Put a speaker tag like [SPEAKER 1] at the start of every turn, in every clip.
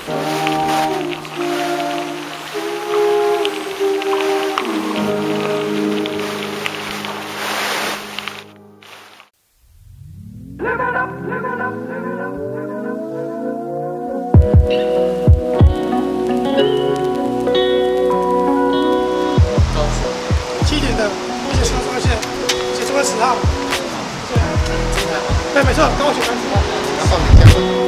[SPEAKER 1] 7点的，而且上双线，写中文10号。对，没错，跟我学单词。要放你假吗？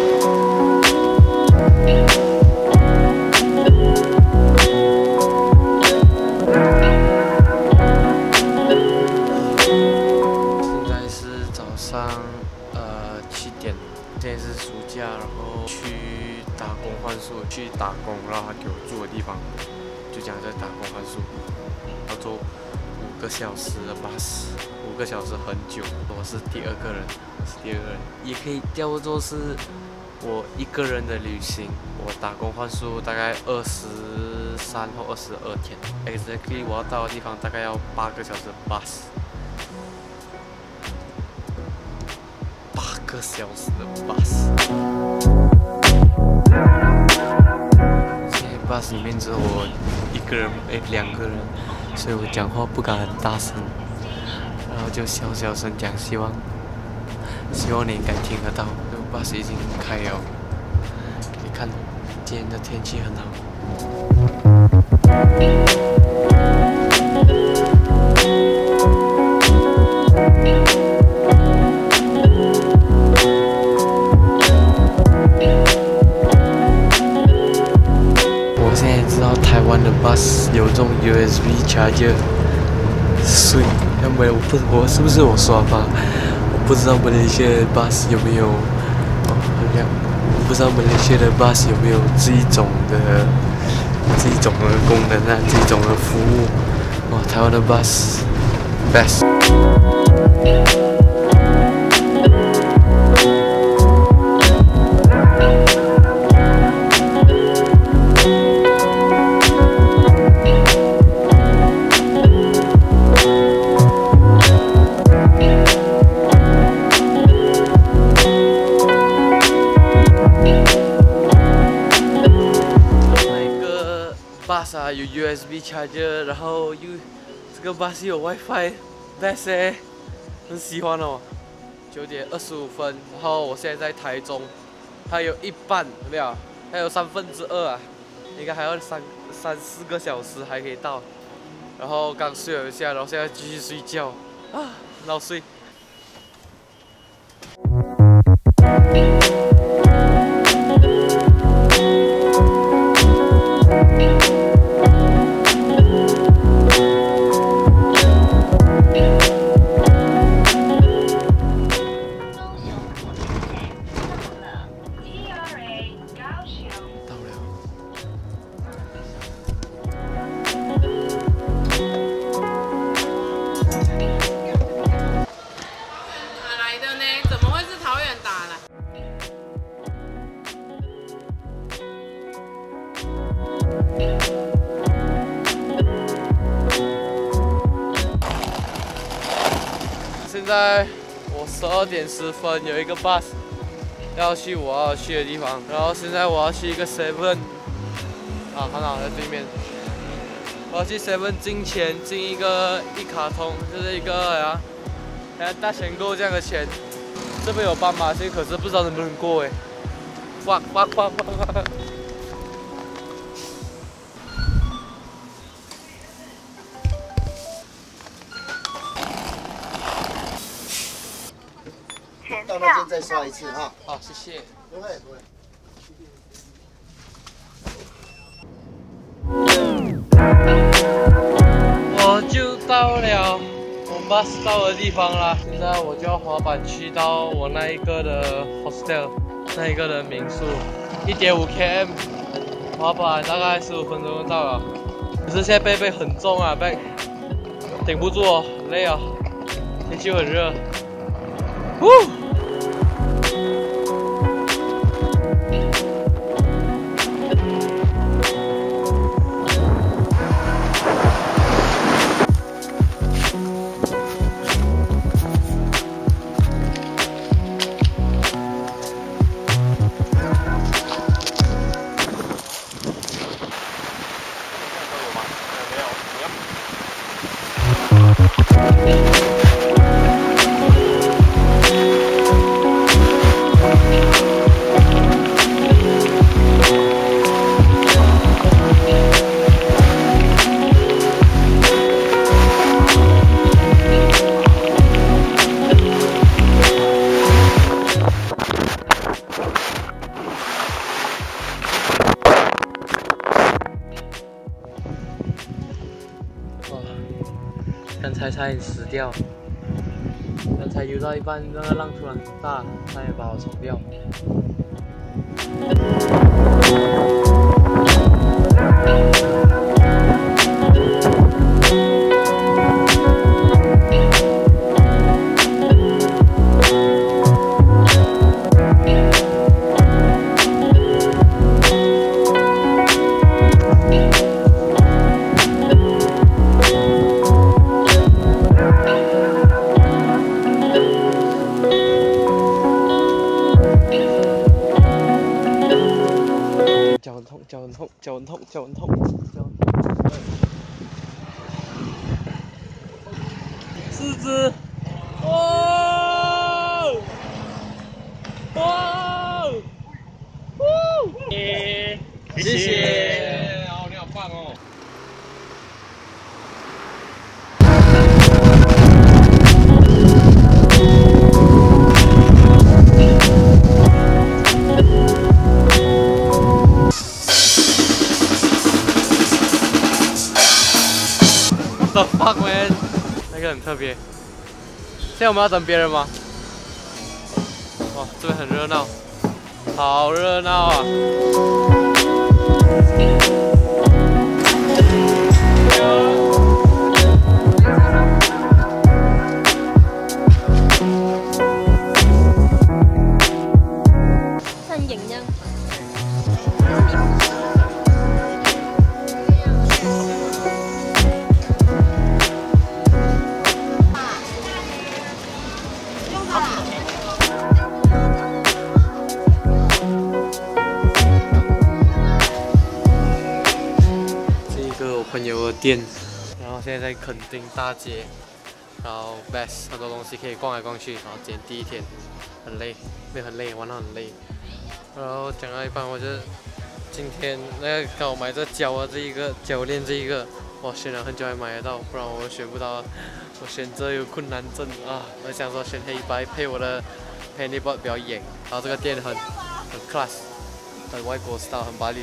[SPEAKER 2] 现在是早上7点，现在是暑假，然后去打工换宿，去打工，然后他给我住的地方，就这样在打工换宿，要坐5个小时的bus，5个小时很久。我是第二个人，也可以叫做是我一个人的旅行。我打工换宿大概23或22天 ，exactly 我要到的地方大概要8个小时的bus。8个小时的 bus， 现在 bus 里面只有我一个人，2个人，所以我讲话不敢很大声，然后就小声讲，希望你应该听得到。bus 已经开了，可以看今天的天气很好。台湾的 bus 有这种 USB charger， 所以我是不是我刷吧？我不知道马来西亚的 bus 有没有，我不知道马来西亚的 bus 有没有这一种的功能啊，这一种的服务。哇，台湾的 bus best。bus 啊有 USB charger， 然后这个 bus 有 WiFi，best 欸，很喜欢哦。9点25分，然后我现在在台中，还有一半没有，还有2/3啊，应该还要3、4个小时还可以到。然后刚睡了一下，然后现在继续睡觉啊，老睡。现在我12点10分，有一个 bus 要去我要去的地方，然后现在我要去一个 7， 啊，很好，在对面。我要去 7进钱，进一卡通，就是一个大钱购这样的钱。这边有斑马线，可是不知道能不能过哎。哇！
[SPEAKER 3] 到那边再刷一次哈。
[SPEAKER 2] 好，谢谢。
[SPEAKER 3] 不会。
[SPEAKER 2] 我就到了我 bus 到的地方啦。现在我就要滑板去到我那一个的 hostel， 那一个的民宿，1.5 km， 滑板大概15分钟就到了。可是现在背很重啊，背顶不住哦，很累啊，天气很热。 才差点死掉，刚才游到一半，那个浪突然很大，差点把我冲掉。脚很痛。4只，哇！哇！谢谢，哦，你好棒哦。The fuck man， 那个很特别。现在我们要等别人吗？哇，这边很热闹，好热闹啊！
[SPEAKER 4] 身形啫。
[SPEAKER 2] 朋友的店，然后现在在垦丁大街，然后 Best 很多东西可以逛来逛去，然后今天第一天很累，没有很累，玩到很累。然后讲到一半，我觉得今天那个刚好买这脚啊，这一个脚链这一个，我选了很久才买得到，不然我选不到，我选择有困难症啊。我想说选黑白配我的 penny board 比较硬，然后这个店很 class， 很外国 style， 很巴黎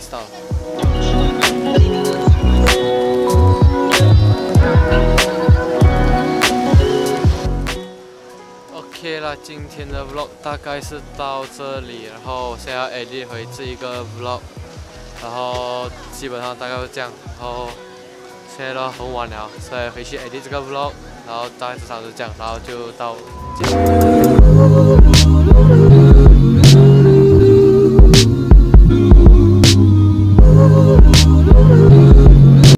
[SPEAKER 2] style。OK 啦，今天的 vlog 大概是到这里，然后现在要 edit 回这一个 vlog， 然后基本上大概是这样，然后现在都很晚了，所以回去 edit 这个 vlog， 然后大概至少是这样，然后就到结束。